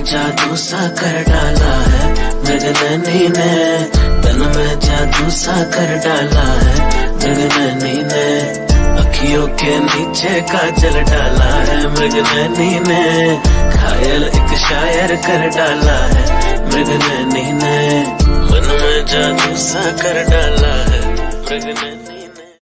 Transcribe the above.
जादू सा कर डाला है मृगनैनी ने, तन में जादू सा कर डाला है मृगनैनी ने। अखियों के नीचे काजल डाला है मृगनैनी ने, घायल एक शायर कर डाला है मृगनैनी ने। मन में जादू सा कर डाला है मृगनैनी।